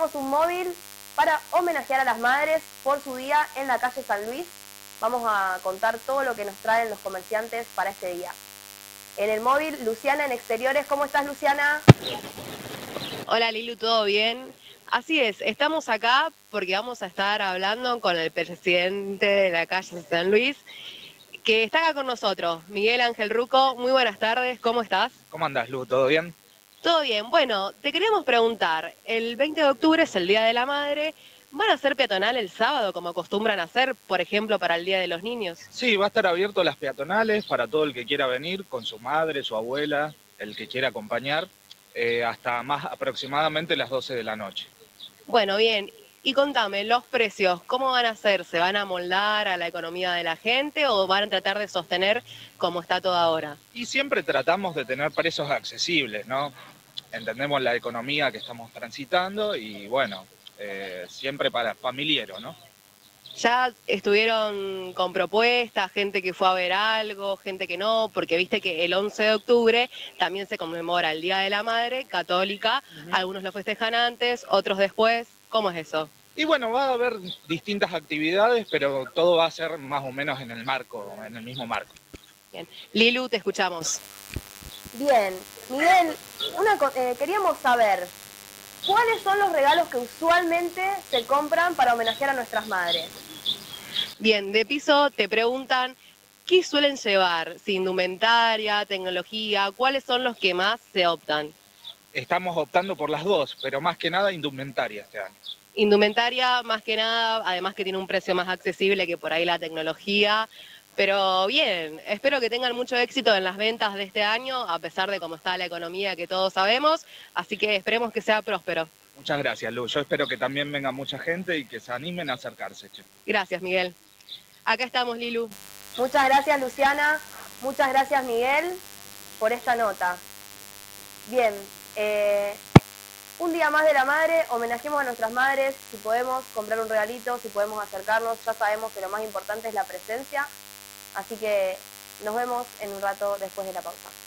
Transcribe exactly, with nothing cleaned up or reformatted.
tenemos un móvil para homenajear a las madres por su día en la calle San Luis. Vamos a contar todo lo que nos traen los comerciantes para este día. En el móvil, Luciana en Exteriores. ¿Cómo estás, Luciana? Hola Lilu, ¿todo bien? Así es, estamos acá porque vamos a estar hablando con el presidente de la calle San Luis, que está acá con nosotros, Miguel Ángel Ruco. Muy buenas tardes, ¿cómo estás? ¿Cómo andás, Lu? ¿Todo bien? Todo bien. Bueno, te queríamos preguntar, el veinte de octubre es el Día de la Madre, ¿van a ser peatonal el sábado como acostumbran a hacer, por ejemplo, para el Día de los Niños? Sí, va a estar abierto las peatonales para todo el que quiera venir, con su madre, su abuela, el que quiera acompañar, eh, hasta más aproximadamente las doce de la noche. Bueno, bien. Y contame, los precios, ¿cómo van a ser? ¿Se van a moldar a la economía de la gente o van a tratar de sostener como está todo ahora? Y siempre tratamos de tener precios accesibles, ¿no? Entendemos la economía que estamos transitando y bueno, eh, siempre para familiero, ¿no? Ya estuvieron con propuestas, gente que fue a ver algo, gente que no, porque viste que el once de octubre también se conmemora el Día de la Madre Católica, Uh-huh. Algunos lo festejan antes, otros después. ¿Cómo es eso? Y bueno, va a haber distintas actividades, pero todo va a ser más o menos en el marco, en el mismo marco. Bien. Lilu, te escuchamos. Bien. Miguel, una, eh, queríamos saber, ¿cuáles son los regalos que usualmente se compran para homenajear a nuestras madres? Bien, de piso te preguntan, ¿qué suelen llevar? ¿Si indumentaria, tecnología? ¿Cuáles son los que más se optan? Estamos optando por las dos, pero más que nada indumentaria este año. Indumentaria, más que nada, además que tiene un precio más accesible que por ahí la tecnología. Pero bien, espero que tengan mucho éxito en las ventas de este año, a pesar de cómo está la economía que todos sabemos. Así que esperemos que sea próspero. Muchas gracias, Lu. Yo espero que también venga mucha gente y que se animen a acercarse, che. Gracias, Miguel. Acá estamos, Lilu. Muchas gracias, Luciana. Muchas gracias, Miguel, por esta nota. Bien, eh, un día más de la madre, homenajemos a nuestras madres, si podemos comprar un regalito, si podemos acercarnos, ya sabemos que lo más importante es la presencia, así que nos vemos en un rato después de la pausa.